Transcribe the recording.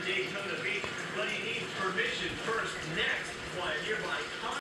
Daytona Beach, but he needs permission first. Next, while a nearby